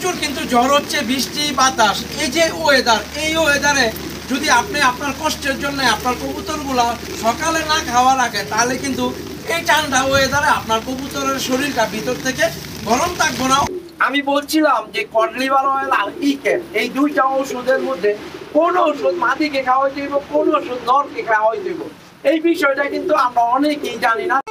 প্রচুর কিন্তু ঝড় হচ্ছে, বৃষ্টি বাতাস, এই যে ওয়েদার, এই ওয়েদারে যদি আপনি আপনার কষ্টের জন্য আপনার কবুতরগুলা সকালে না খাওয়া রাখেন, তাহলে কিন্তু এই ঠান্ডা ওয়েদারে আপনার কবুতরের শরীরটা ভিতর থেকে গরম থাকবো না। আমি বলছিলাম যে কড লিভার অয়েল আর ইকেপ, এই দুইটা ওষুধের মধ্যে কোন ওষুধ মাদিকে খাওয়াই দিব, কোন ওষুধ নরকে খাওয়াই দিব, এই বিষয়টা কিন্তু আমরা অনেকেই জানি না।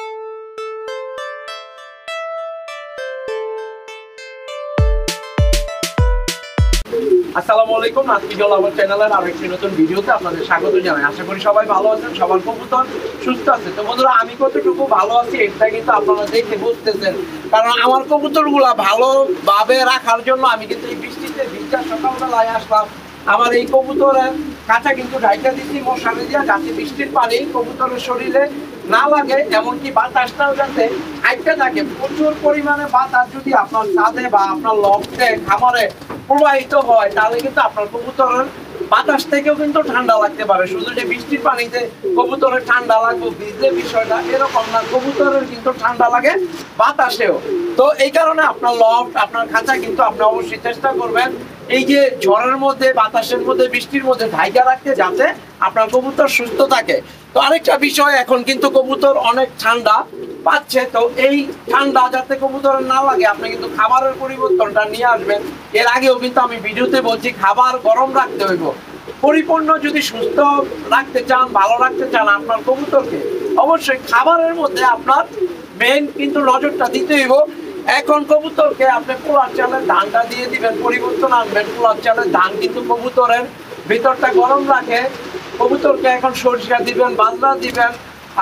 আসসালামু আলাইকুম, নাজমুল আমার চ্যানেলের আরেকটি নতুন ভিডিওতে আপনাদের স্বাগত জানাই। আশা করি সবাই ভালো আছেন, সবার কবুতর সুস্থ আছে। তো বন্ধুরা, আমি কতটুকু ভালো আছি এটা কিন্তু আপনারা দেখে বুঝতেছেন, কারণ আমার কবুতরগুলা ভালোভাবে রাখার জন্য আমি কিন্তু এই বৃষ্টিতে ভিজা সকালবেলায় আসলাম। আমার এই কবুতরের কাঁচা কিন্তু ঢাইকা দিচ্ছি মশারি দিয়া, যাতে বৃষ্টির পানি কবুতরের শরীরে না লাগে, এমনকি বাতাসটাও যাতে আইতে থাকে। প্রচুর পরিমাণে বাতাস যদি আপনার ছাদে বা আপনার লফটে খামারে প্রবাহিত হয়, তাহলে কিন্তু আপনার কবুতরের বাতাস থেকেও কিন্তু ঠান্ডা লাগতে পারে। শুধু যে বৃষ্টির পানিতে কবুতরের ঠান্ডা লাগবে ভিজলে বিষয়টা এরকম না, কবুতরের কিন্তু ঠান্ডা লাগে বাতাসেও। তো এই কারণে আপনার লফট, আপনার খাঁচা কিন্তু আপনি অবশ্যই চেষ্টা করবেন এই যে ঝড়ের মধ্যে, বাতাসের মধ্যে, বৃষ্টির মধ্যে ঢাইকা রাখতে, যাতে আপনার কবুতর সুস্থ থাকে। তো আরেকটা বিষয়, এখন কিন্তু কবুতর অনেক ঠান্ডা পাচ্ছে, তো এই ঠান্ডা যাতে কবুতরের না লাগে আপনি কিন্তু খাবারের পরিবর্তনটা নিয়ে আসবেন। এর আগেও কিন্তু আমি ভিডিওতে বলছি খাবার গরম রাখতে হইব। পরিপূর্ণ যদি সুস্থ রাখতে চান, ভালো রাখতে চান আপনার কবুতরকে, অবশ্যই খাবারের মধ্যে আপনার মেইন কিন্তু নজরটা দিতে হইব। এখন কবুতরকে আপনি পোলার চালের ধানটা দিয়ে দিবেন, পরিবর্তন আনবেন। পোলার চালের ধান কিন্তু কবুতরের ভিতরটা গরম রাখে। কবুতরকে এখন সরিষা দিবেন, বাজরা দিবেন,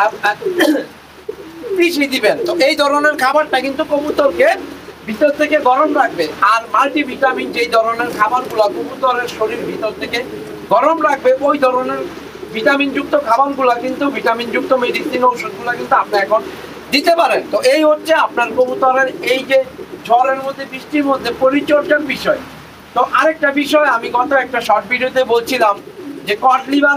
পিষি দিবেন। তো এই ধরনের খাবারটা কিন্তু কবুতরকে ভিতর থেকে গরম রাখবে। আর মাল্টিভিটামিন যেই ধরনের খাবারগুলো কবুতরের শরীর ভিতর থেকে গরম রাখবে, ওই ধরনের ভিটামিন যুক্ত খাবারগুলো কিন্তু, ভিটামিন যুক্ত মেডিসিন ওষুধগুলো কিন্তু আপনি এখন দিতে পারেন। তো এই হচ্ছে আপনার কবুতরের এই যে ঝড়ের মধ্যে, বৃষ্টির মধ্যে পরিচর্যার বিষয়। তো আরেকটা বিষয় আমি গত একটা শর্ট ভিডিওতে বলছিলাম যে কড লিভার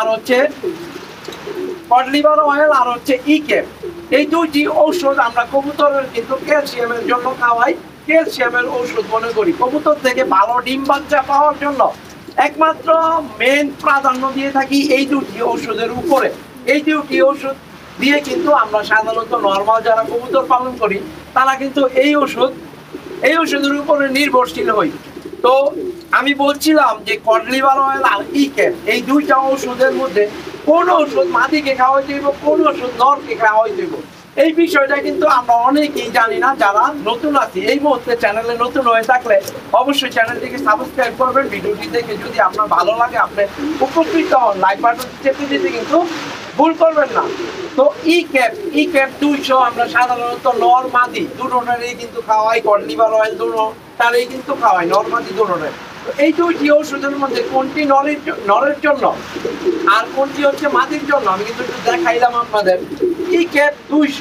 অয়েল আর হচ্ছে ইকেপ, এই দুইটি ঔষধ আমরা কবুতরের কিন্তু ক্যালসিয়ামের জন্য খাওয়াই, ক্যালসিয়ামের ঔষধ মনে করি। কবুতর থেকে ভালো ডিম বাচ্চা পাওয়ার জন্য একমাত্র মেন প্রাধান্য দিয়ে থাকি এই দুটি ঔষধের উপরে। এই দুটি ঔষধ দিয়ে কিন্তু আমরা সাধারণত নর্মাল যারা কবুতর পালন করি, তারা কিন্তু এই ওষুধের উপরে নির্ভরশীল হই। তো আমি বলছিলাম যে কড লিভার অয়েল আর ইকেপ, এই দুইটা ওষুধের মধ্যে কোন ওষুধ মাদিকে খাওয়াই দিব, কোন ওষুধ নরকে খাওয়াই দিব, এই বিষয়টা কিন্তু আমরা অনেকেই জানি না যারা নতুন আছি। এই মুহূর্তে চ্যানেলে নতুন হয়ে থাকলে অবশ্যই চ্যানেলটিকে সাবস্ক্রাইব করবেন। ভিডিওটি দেখে যদি আপনার ভালো লাগে, আপনি উপকৃত হন, লাইক বাটন চেপে দিতে কিন্তু ভুল করবেন না। তো ইকেপ 200 আমরা সাধারণত নর মাদি দুটোনেরই কিন্তু খাওয়াই। কড লিভার অয়েল দুটোটারই কিন্তু খাওয়াই, নর মাদি দুটোনের। এই দুইটি ওষুধের মধ্যে কোনটি নরের জন্য আর কোনটি হচ্ছে মাদির জন্য আমি কিন্তু একটু দেখাইলাম আপনাদের। ইকেপ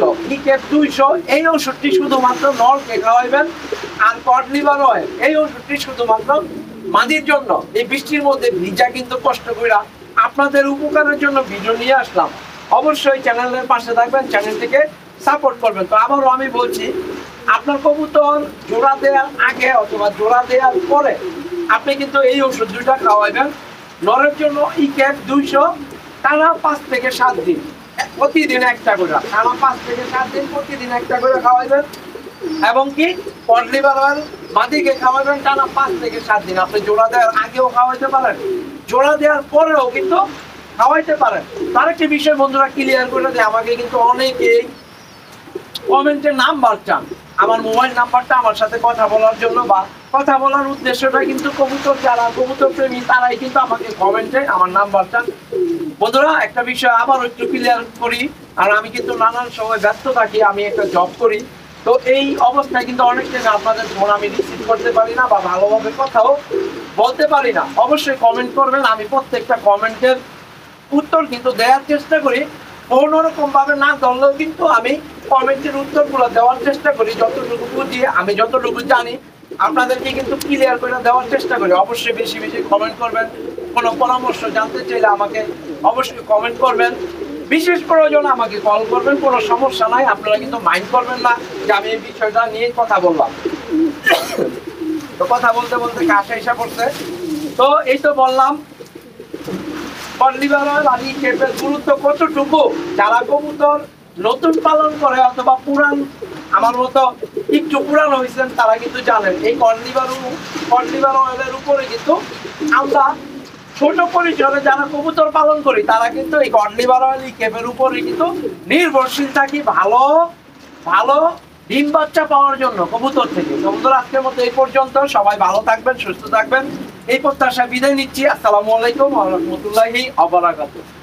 200 এই ওষুধটি শুধুমাত্র নরকে খাওয়াইবেন, আর কড লিভার অয়েল এই ওষুধটি শুধুমাত্র মাদির জন্য। এই বৃষ্টির মধ্যে ভিজা কিন্তু কষ্ট কইরা আপনাদের উপকারের জন্য ভিডিও নিয়ে আসলাম। অবশ্যই চ্যানেলের পাশে থাকবেন, চ্যানেলটিকে সাপোর্ট করবেন। তো আবারও আমি বলছি, আপনার কবুতর জোড়া দেওয়ার আগে অথবা জোড়া দেওয়ার পরে আপনি কিন্তু এই ওষুধ দুইটা খাওয়াইবেন। নরের জন্য ইকেপ 200 টানা 5 থেকে 7 দিন, প্রতিদিন একটা করে, টানা 5 থেকে 7 দিন প্রতিদিন একটা করে খাওয়াইবেন। এবং কি কড লিভার অয়েল মাদিকে খাওয়াবেন টানা 5 থেকে 7 দিন। আপনি জোড়া দেওয়ার আগেও খাওয়াইতে পারেন, জোড়া দেওয়ার পরেও কিন্তু খাওয়াইতে পারেন। তার একটি বিষয় বন্ধুরা ক্লিয়ার করে দেয়, আমাকে কিন্তু অনেকেই কমেন্টে নাম্বার চান, আমার মোবাইল নাম্বারটা আমার সাথে কথা বলার জন্য বা কথা বলার উদ্দেশ্যটা কিন্তু কবুতর যারা কবুতর প্রেমী তারাই কিন্তু আমাকে কমেন্টে আমার নাম্বার চান। বন্ধুরা, একটা বিষয় আবার একটু ক্লিয়ার করি, আর আমি কিন্তু নানান সময় ব্যস্ত থাকি, আমি একটা জব করি। তো এই অবস্থায় কিন্তু অনেক টাইমে আপনাদের ফোন আমি রিসিভ করতে পারি না বা ভালোভাবে কথাও বলতে পারি না। অবশ্যই কমেন্ট করবেন, আমি প্রত্যেকটা কমেন্টের উত্তর কিন্তু দেওয়ার চেষ্টা করি। অন্যরকম ভাবে না ধরলেও কিন্তু আমি কমেন্টের উত্তরগুলো দেওয়ার চেষ্টা করি, যতটুকু বুঝি, আমি যতটুকু জানি আপনাদেরকে কিন্তু ক্লিয়ার করে দেওয়ার চেষ্টা করি। অবশ্যই বেশি বেশি কমেন্ট করবেন, কোনো পরামর্শ জানতে চাইলে আমাকে অবশ্যই কমেন্ট করবেন, বিশেষ প্রয়োজনে আমাকে কল করবেন, কোনো সমস্যা নাই। আপনারা কিন্তু মাইন্ড করবেন না যে আমি এই বিষয়টা নিয়ে কথা বললাম। তো কথা বলতে বলতে কাছে এসে পড়ছে। তো এই তো বললাম কর্নিভার অয়েল আর ইকেপের গুরুত্ব কতটুকু, যারা কবুতর নতুন পালন করে অথবা পুরান আমার মতো একটু পুরান হয়েছেন তারা কিন্তু জানেন এই কর্নিভার অয়েলের উপরে কিন্তু আমরা ছোট পরিসরে যারা কবুতর পালন করি তারা কিন্তু এই কর্নিভার অয়েল ইকেপের উপরে কিন্তু নির্ভরশীল থাকি ভালো ভালো ডিম বাচ্চা পাওয়ার জন্য কবুতর থেকে। কবুতর আজকের মতো এই পর্যন্ত, সবাই ভালো থাকবেন, সুস্থ থাকবেন এই প্রত্যাশা বিদায় নিচ্ছি। আসসালামু আলাইকুম ওয়া রাহমাতুল্লাহি ওয়া বারাকাতুহু।